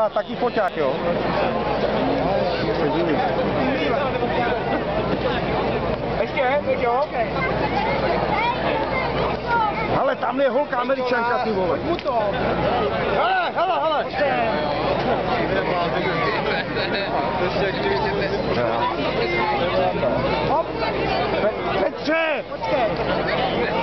má taky foťák, jo? Ještě, jo? Ale tam je holka Američanka, ty vole. Pojď mu to. Hele. Hop. Petře! Počkej.